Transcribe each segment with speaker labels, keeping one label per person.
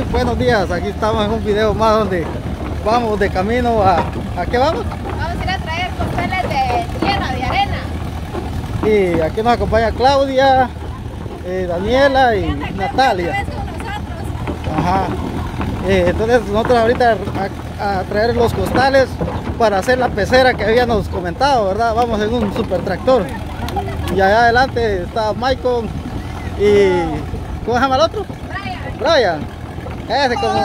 Speaker 1: Buenos días, aquí estamos en un video más donde vamos de camino a ¿qué vamos?
Speaker 2: Vamos a ir a traer costales de tierra, de arena.
Speaker 1: Y aquí nos acompaña Claudia, Daniela y Natalia. Ajá. Entonces nosotros ahorita a traer los costales para hacer la pecera que habíamos comentado, ¿verdad? Vamos en un super tractor. Y allá adelante está Michael y ¿cómo se llama el otro? Brian. Ese como...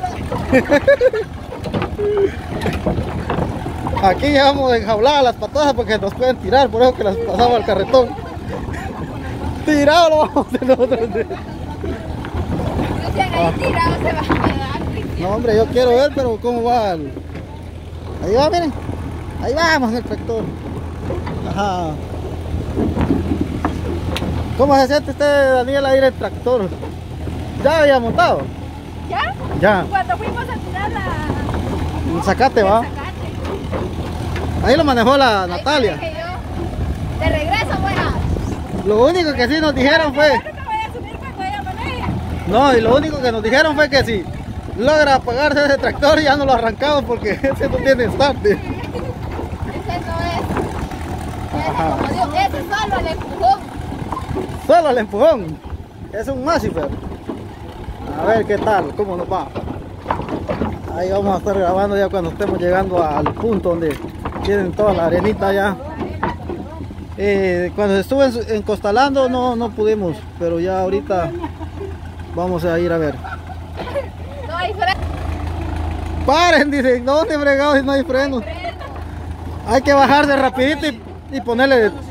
Speaker 1: Aquí llevamos enjauladas las patadas porque nos pueden tirar, por eso que las pasamos al carretón. Tirado lo vamos a hacer nosotros.
Speaker 2: Ahí tirado se va a quedar.
Speaker 1: No, hombre, yo quiero ver, pero cómo va el... Ahí va, miren. Ahí vamos en el tractor. Ajá. ¿Cómo se siente usted, Daniela, ir en el tractor? ¿Ya había montado?
Speaker 2: ¿Ya?
Speaker 1: Ya.
Speaker 2: Cuando fuimos a tirar
Speaker 1: El zacate, va. Ahí lo manejó la Natalia.
Speaker 2: De regreso voy a...
Speaker 1: Lo único que sí nos dijeron fue... No, y lo único que nos dijeron fue que si logra apagarse ese tractor ya no lo arrancamos porque ese no tiene start.
Speaker 2: Ese no es.
Speaker 1: Ajá.
Speaker 2: Como digo, ese es solo el empujón.
Speaker 1: Solo el empujón. Es un Massifer. A ver qué tal, cómo nos va. Ahí vamos a estar grabando ya cuando estemos llegando al punto donde tienen toda la arenita ya. Cuando estuve encostalando no pudimos, pero ya ahorita vamos a ir a ver.
Speaker 2: No hay freno.
Speaker 1: Paren, dicen, ¿dónde fregados si no hay freno? Hay que bajarse rapidito y ponerle...
Speaker 2: No,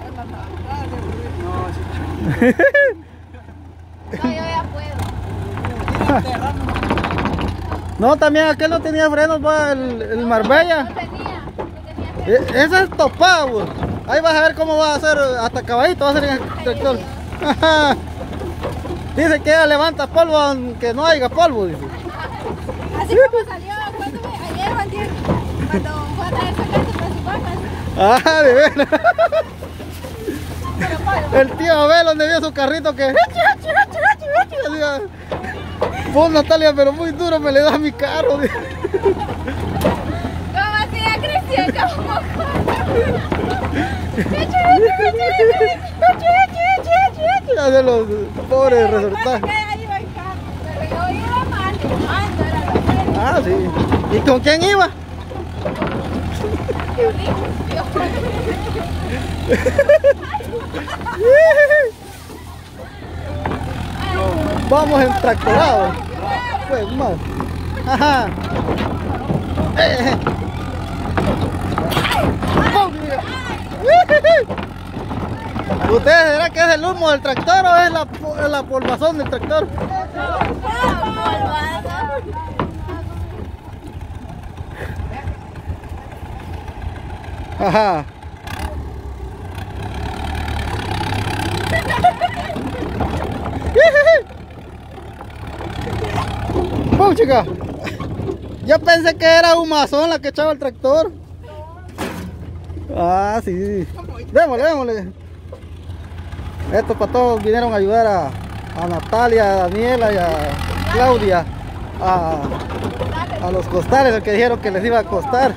Speaker 2: yo ya puedo.
Speaker 1: No, también aquel no tenía frenos, va el Marbella.
Speaker 2: No tenía.
Speaker 1: Ese es topado. Ahí vas a ver cómo va a hacer, hasta caballito va a hacer en el tractor. Dice que ella levanta polvo aunque no haya polvo, dice.
Speaker 2: Así como salió ayer o antier, cuando fue a traer sacates para sus vacas.
Speaker 1: Ah, de veras. El tío Abel donde vio su carrito que... Decía, vos Natalia, pero muy duro me le da mi carro.
Speaker 2: ¿Cómo hacía Cristian? ¿Cómo?
Speaker 1: Hace los pobres resortajes.
Speaker 2: Pero yo iba manejando, era lo que...
Speaker 1: Ah, sí. ¿Y con quién iba? Vamos en tractorado. Pues más. Ajá. ¿Ustedes dirán que es el humo del tractor o es la polvazón del tractor? Ajá. ¡Pum, chica! Yo pensé que era humazón la que echaba el tractor. Ah, sí. Démosle, démosle. Estos para todos vinieron a ayudar a Natalia, a Daniela y a Claudia a los costales, el que dijeron que les iba a costar.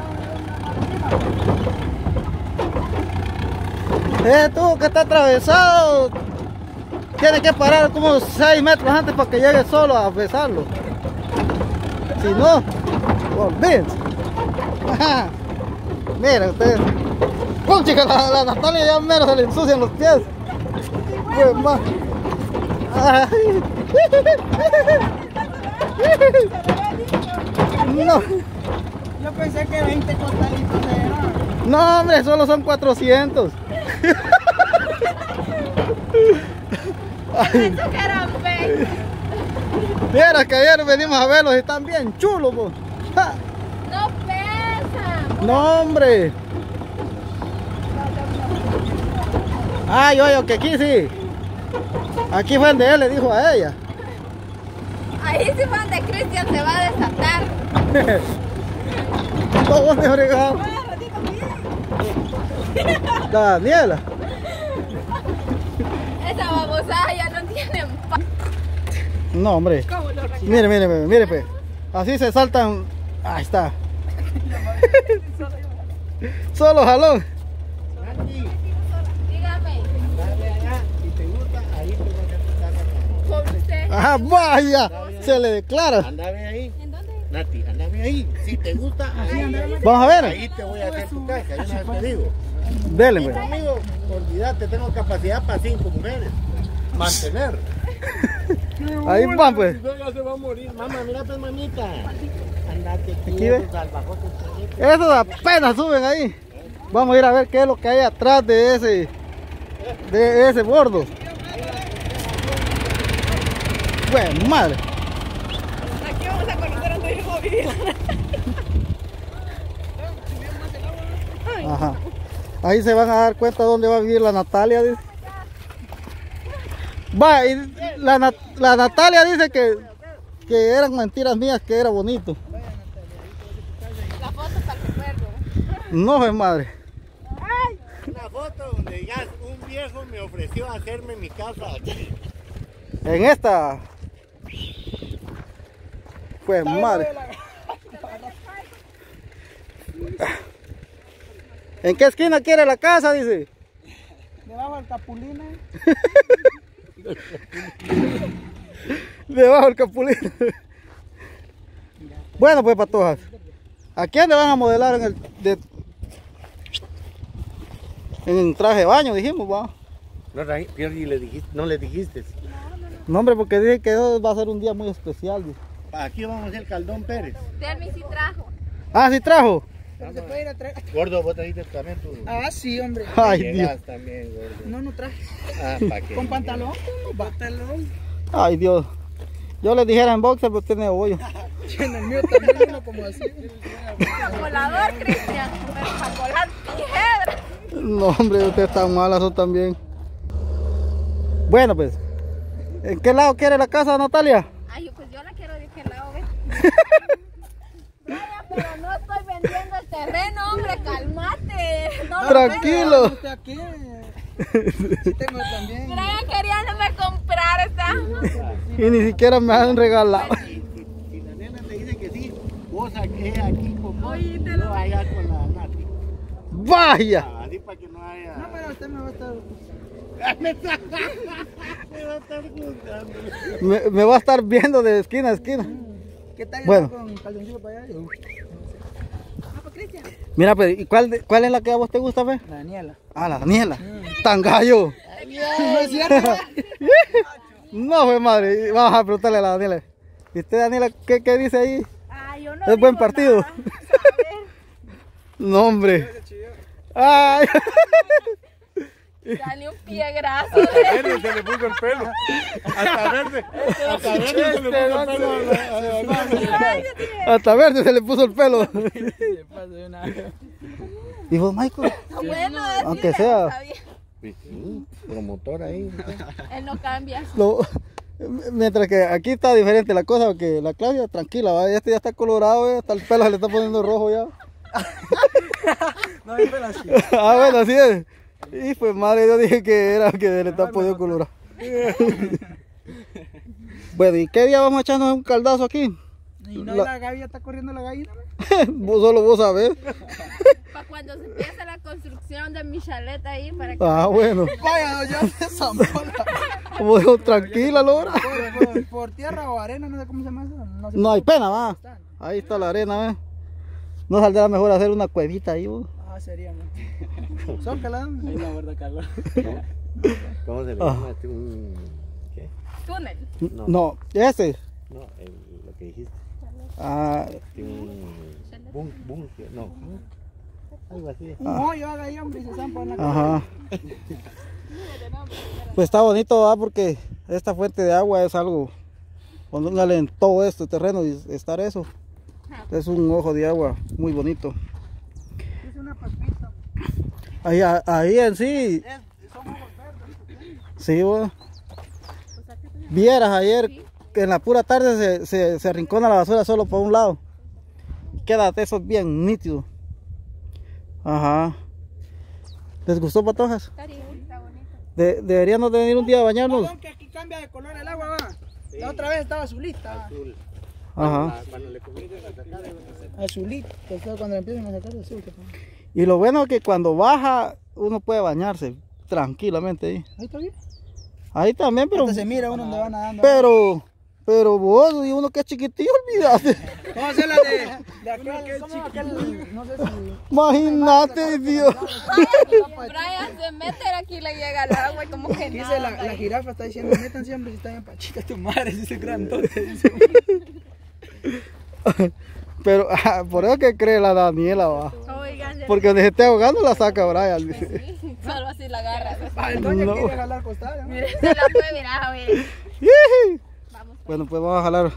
Speaker 1: Tú que está atravesado, tiene que parar como 6 metros antes para que llegue solo a besarlo. Si no, olvídense. Miren ustedes. ¡Pum, chica! La Natalia ya menos se le ensucian los pies. Pues más. No.
Speaker 3: Yo pensé que 20 costalitos eran.
Speaker 1: No, hombre, solo son 400.
Speaker 2: Pensó que eran 20.
Speaker 1: Mira que ayer venimos a verlos y están bien chulos, po. ¡Ja!
Speaker 2: No pesan.
Speaker 1: No, hombre. Ah, yo que aquí sí. Aquí fue donde él le dijo a ella.
Speaker 2: Ahí sí fue donde Cristian se va a desatar.
Speaker 1: ¿Dónde fregado? Daniela.
Speaker 2: Esa babosada ya no tiene paz.
Speaker 1: No, hombre.
Speaker 2: ¿Cómo lo
Speaker 1: Mire, mire, mire, mire, pues. Así se saltan. Ahí está. Solo jalón.
Speaker 2: Dígame.
Speaker 3: Dale allá, si te gusta, ahí te vas a
Speaker 2: Con usted.
Speaker 1: Ajá, vaya. Se le declara.
Speaker 3: Andame ahí.
Speaker 2: ¿En dónde?
Speaker 3: Nati, andame ahí. Si te gusta, ahí.
Speaker 1: Vamos a ver.
Speaker 3: Ahí te voy a hacer tu casa. Yo una vez te digo.
Speaker 1: Dele,
Speaker 3: Y
Speaker 1: pues.
Speaker 3: conmigo, olvídate, tengo capacidad para 5 mujeres. Mantener.
Speaker 1: Ahí van, pues.
Speaker 3: Ya se va a morir. Mamá, mira pues, mamita. Andate
Speaker 1: Aquí
Speaker 3: aquí,
Speaker 1: ve.
Speaker 3: salvajotes.
Speaker 1: Esos apenas suben ahí. Vamos a ir a ver qué es lo que hay atrás de ese bordo. Pues madre.
Speaker 2: Aquí vamos a conocer a tu hijo vivir.
Speaker 1: Ajá. Ahí se van a dar cuenta dónde va a vivir la Natalia. Dice. Va, y la Natalia dice que eran mentiras mías, que era bonito.
Speaker 2: La foto para el recuerdo.
Speaker 1: No es madre.
Speaker 3: Una foto donde digas, un viejo me ofreció hacerme mi casa aquí.
Speaker 1: En esta. Pues madre. ¿En qué esquina quiere la casa? Dice.
Speaker 3: Debajo del Capulina.
Speaker 1: Debajo del capulino. Bueno, pues patojas. ¿A quién le van a modelar en el traje de baño? Dijimos, va.
Speaker 3: No, Pierre, no le dijiste.
Speaker 1: No, hombre, porque dije que hoy va a ser un día muy especial. Dice.
Speaker 3: Aquí vamos a hacer Caldón Pérez.
Speaker 2: Termi sí trajo.
Speaker 1: Ah, sí trajo.
Speaker 3: Pero se puede ir a traer. Gordo, vos trajiste también tu.
Speaker 4: Ah, sí, hombre.
Speaker 1: Ay, Dios.
Speaker 3: Llegas también, gordo.
Speaker 4: No traje.
Speaker 3: Ah, ¿para qué?
Speaker 4: ¿Con pantalón? Pantalón.
Speaker 1: Ay, Dios. Yo les dijera en boxer, pero tiene hoyo.
Speaker 4: En el mío también uno como así.
Speaker 2: Volador, Cristian. Pero para colar piedra.
Speaker 1: No, hombre, ustedes están malas son también. Bueno, pues. ¿En qué lado quiere la casa, Natalia?
Speaker 2: Ay, pues yo la quiero de qué lado, ¿ves? Vaya, pero no estoy vendiendo el terreno, hombre, cálmate. No lo
Speaker 1: Tranquilo.
Speaker 4: Usted aquí. Sí tengo también.
Speaker 2: vendo. Brian queriéndome comprar esta.
Speaker 1: Y ni siquiera me han regalado.
Speaker 3: Si la nena te dice que sí, vos aquí con vos.
Speaker 2: Oye, te
Speaker 3: Yo
Speaker 2: lo-
Speaker 3: allá con la Nati.
Speaker 1: Vaya.
Speaker 3: Así para que no haya.
Speaker 4: No, pero usted me va a estar.
Speaker 3: Me va a estar gustando.
Speaker 1: Me va a estar viendo de esquina a esquina.
Speaker 4: ¿Qué tal?
Speaker 1: Bueno.
Speaker 4: Con calzoncillo para allá.
Speaker 1: Mira, pues, ¿y cuál es la que a vos te gusta, fe?
Speaker 4: La Daniela.
Speaker 1: Ah, la Daniela. Tan gallo.
Speaker 4: No es cierto.
Speaker 1: No, pues madre. Vamos a preguntarle a la Daniela. ¿Y usted, Daniela, qué dice ahí?
Speaker 2: Ay, yo no
Speaker 1: ¿Es buen
Speaker 2: digo
Speaker 1: partido?
Speaker 2: nada, ¿sabes?
Speaker 1: No, hombre. Ay.
Speaker 2: Dale un pie graso.
Speaker 3: Verde se le puso el pelo. Hasta verde. Hasta verde se le puso el pelo.
Speaker 1: Hasta verde se le puso el pelo.
Speaker 4: Se pasa de una.
Speaker 1: Y vos, Michael.
Speaker 2: Bueno,
Speaker 1: Aunque
Speaker 2: decirle,
Speaker 1: sea.
Speaker 2: está bien.
Speaker 3: Sí, promotor ahí.
Speaker 2: Él no cambia.
Speaker 1: Mientras que aquí está diferente la cosa, porque la Claudia tranquila, ¿va? Este ya está colorado, hasta el pelo se le está poniendo rojo ya.
Speaker 4: No, pero así.
Speaker 1: Ah, bueno, así es. Y pues madre, yo dije que era que le está poniendo colorado. Bueno, ¿y qué día vamos a echarnos un caldazo aquí?
Speaker 4: Y no, la Gaby ya está corriendo la gallina.
Speaker 1: Solo vos sabés.
Speaker 2: Para cuando se empiece la construcción de mi chalet ahí, para que
Speaker 1: Ah, bueno.
Speaker 4: Vaya, ya se zambola.
Speaker 1: Como dijo, tranquila, Laura.
Speaker 4: Por tierra o arena, no sé cómo se llama eso. No sé.
Speaker 1: No hay pena, va. Ahí está la arena, ¿ves? No saldrá mejor hacer una cuevita ahí, vos.
Speaker 4: Ah, sería, man. Son calados. Ahí la verdad, Carlos.
Speaker 3: ¿Cómo se le llama? ¿Qué?
Speaker 2: túnel.
Speaker 1: No, ese.
Speaker 3: No, lo que dijiste.
Speaker 1: Ah,
Speaker 3: Bunker, no. Algo así.
Speaker 4: Un hoyo haga ahí, hombre, y se zampa en la cara.
Speaker 1: ajá. Pues está bonito, ¿va? Porque esta fuente de agua es algo. Póngale en todo este terreno y estar eso. Es un ojo de agua muy bonito.
Speaker 4: Es una papita.
Speaker 1: Ahí en sí. Sí, bueno. Vieras ayer que en la pura tarde se arrincona la basura solo por un lado. Queda eso bien nítido. Ajá. ¿Les gustó, patojas?
Speaker 2: Está bonito.
Speaker 1: Deberíamos de venir un día a bañarnos.
Speaker 4: Perdón, que aquí cambia de color el agua, va. La otra vez estaba azulita.
Speaker 3: Azul.
Speaker 1: Ajá.
Speaker 3: Cuando le comiencen a sacar,
Speaker 4: Azulita. Cuando empiezan a sacar azul.
Speaker 1: Y lo bueno es que cuando baja, uno puede bañarse tranquilamente ahí.
Speaker 4: Ahí está bien.
Speaker 1: Ahí también, pero...
Speaker 4: Hasta se mira uno donde va nadando.
Speaker 1: Pero vos y uno que es chiquitillo, olvídate.
Speaker 4: Vamos a hacer la de aquel, ¿cómo aquel? No sé si...
Speaker 1: Imagínate, Dios.
Speaker 2: Brian se mete aquí, le llega al agua y como que
Speaker 4: Dice
Speaker 2: nada.
Speaker 4: la jirafa está diciendo, metan siempre si está bien pachita tu madre, dice grandote. Dice.
Speaker 1: Pero por eso que cree la Daniela, va.
Speaker 2: Oigan,
Speaker 1: Porque donde se esté ahogando la saca Brian. Dice.
Speaker 2: solo así la agarra.
Speaker 4: El doña
Speaker 1: No.
Speaker 4: quiere jalar costada. ¿No?
Speaker 2: Mire, se la puede mirar, a ver. Vamos.
Speaker 1: Bueno, pues vamos a jalar.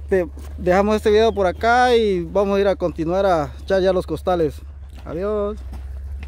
Speaker 1: Dejamos este video por acá y vamos a ir a continuar a echar ya los costales. Adiós.